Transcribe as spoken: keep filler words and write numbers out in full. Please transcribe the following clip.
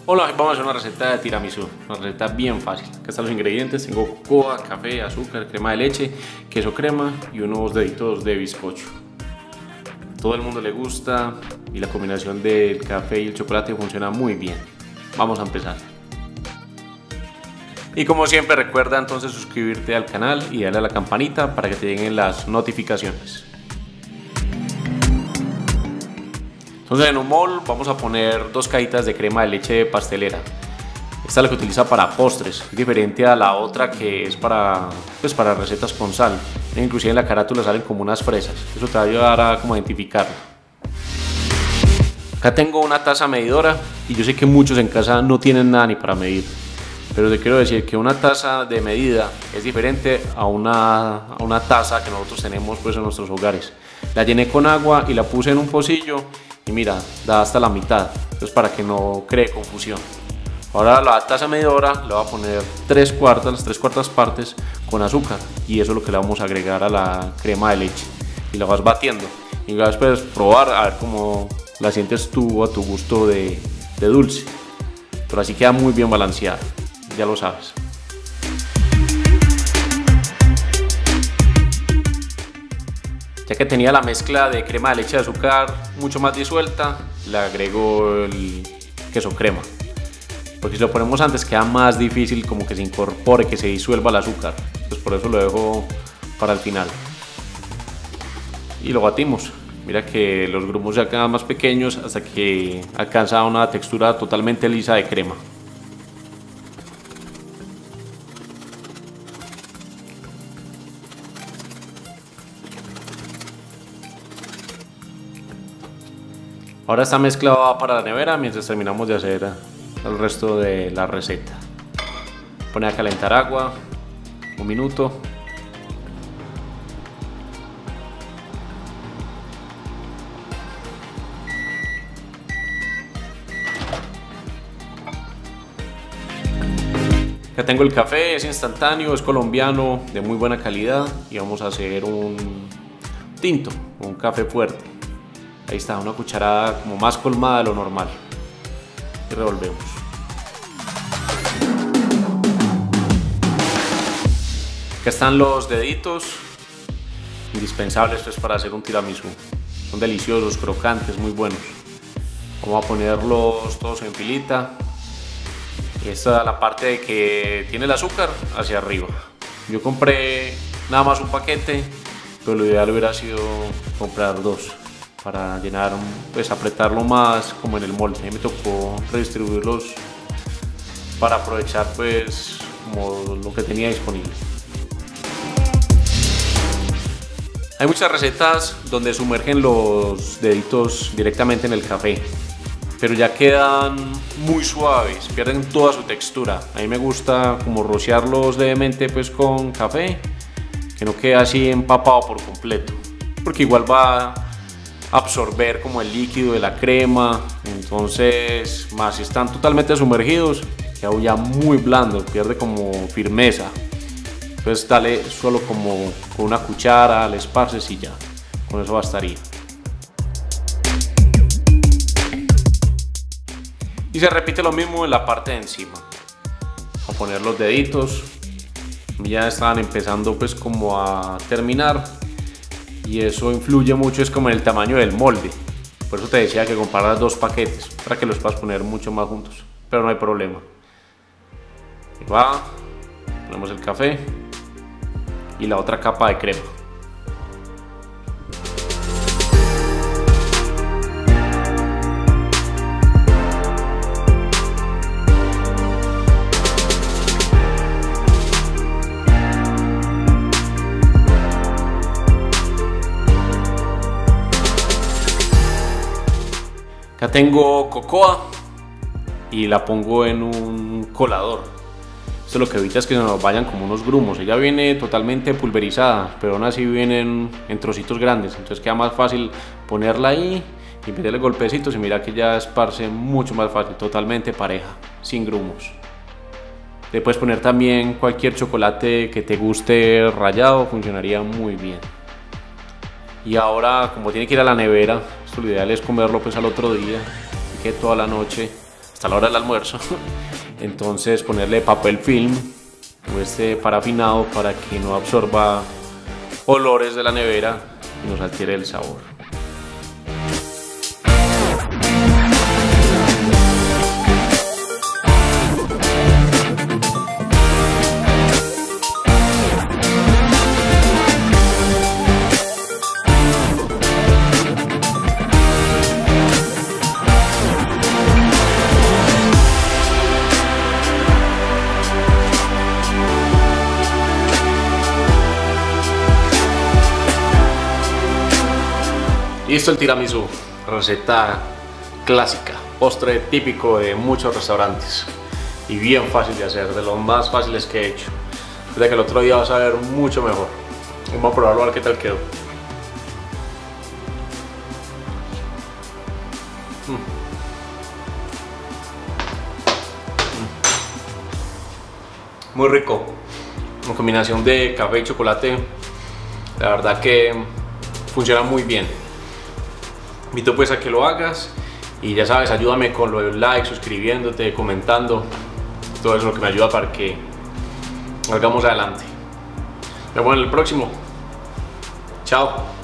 Hola, vamos a hacer una receta de tiramisú, una receta bien fácil. Acá están los ingredientes: tengo cocoa, café, azúcar, crema de leche, queso crema y unos deditos de bizcocho. A todo el mundo le gusta y la combinación del café y el chocolate funciona muy bien. Vamos a empezar. Y como siempre, recuerda entonces suscribirte al canal y darle a la campanita para que te lleguen las notificaciones. Entonces, en un bol vamos a poner dos cajitas de crema de leche pastelera. Esta es la que utiliza para postres, es diferente a la otra que es para, pues, para recetas con sal. Inclusive en la carátula salen como unas fresas, eso te va a ayudar a como identificarla. Acá tengo una taza medidora y yo sé que muchos en casa no tienen nada ni para medir, pero te quiero decir que una taza de medida es diferente a una, a una taza que nosotros tenemos pues en nuestros hogares. La llené con agua y la puse en un pocillo y mira, da hasta la mitad, entonces para que no cree confusión. Ahora la taza medidora le voy a poner tres cuartas, las tres cuartas partes con azúcar, y eso es lo que le vamos a agregar a la crema de leche y la vas batiendo y vas después probar a ver cómo la sientes tú a tu gusto de, de dulce, pero así queda muy bien balanceada, ya lo sabes. Ya que tenía la mezcla de crema de leche y azúcar mucho más disuelta, le agrego el queso crema, porque si lo ponemos antes queda más difícil como que se incorpore, que se disuelva el azúcar, entonces por eso lo dejo para el final y lo batimos. Mira que los grumos ya quedan más pequeños hasta que alcanza una textura totalmente lisa de crema. Ahora esta mezcla va para la nevera mientras terminamos de hacer el resto de la receta. Pone a calentar agua, un minuto. Acá tengo el café, es instantáneo, es colombiano, de muy buena calidad, y vamos a hacer un tinto, un café fuerte. Ahí está, una cucharada como más colmada de lo normal. Y revolvemos. Acá están los deditos, indispensables pues para hacer un tiramisú. Son deliciosos, crocantes, muy buenos. Vamos a ponerlos todos en filita. Y esta es la parte de que tiene el azúcar hacia arriba. Yo compré nada más un paquete, pero lo ideal hubiera sido comprar dos, para llenar, pues apretarlo más como en el molde. A mí me tocó redistribuirlos para aprovechar pues como lo que tenía disponible. Hay muchas recetas donde sumergen los deditos directamente en el café, pero ya quedan muy suaves, pierden toda su textura. A mí me gusta como rociarlos levemente pues con café, que no quede así empapado por completo, porque igual va absorber como el líquido de la crema, entonces más si están totalmente sumergidos queda ya muy blando, pierde como firmeza. Entonces dale solo como con una cuchara, le esparces y ya, con eso bastaría. Y se repite lo mismo en la parte de encima. A poner los deditos, ya estaban empezando pues como a terminar, y eso influye mucho es como en el tamaño del molde. Por eso te decía que compraras dos paquetes para que los puedas poner mucho más juntos, pero no hay problema. Y va, ponemos el café y la otra capa de crema. Acá tengo cocoa y la pongo en un colador. Esto lo que evita es que nos vayan como unos grumos. Ella viene totalmente pulverizada, pero aún así vienen en trocitos grandes, entonces queda más fácil ponerla ahí y meterle golpecitos, y mira que ya esparce mucho más fácil, totalmente pareja, sin grumos. Le puedes poner también cualquier chocolate que te guste rallado, funcionaría muy bien. Y ahora, como tiene que ir a la nevera, esto lo ideal es comerlo pues al otro día, y que toda la noche hasta la hora del almuerzo. Entonces ponerle papel film o este parafinado para que no absorba olores de la nevera y nos altere el sabor. Listo el tiramisú, receta clásica, postre típico de muchos restaurantes y bien fácil de hacer, de los más fáciles que he hecho. Desde que el otro día vas a ver mucho mejor. Vamos a probarlo a ver qué tal quedó. Mm. Mm. Muy rico, una combinación de café y chocolate, la verdad que funciona muy bien. Invito pues a que lo hagas y ya sabes, ayúdame con los likes, suscribiéndote, comentando, todo eso es lo que me ayuda para que salgamos adelante. Nos vemos en el próximo. Chao.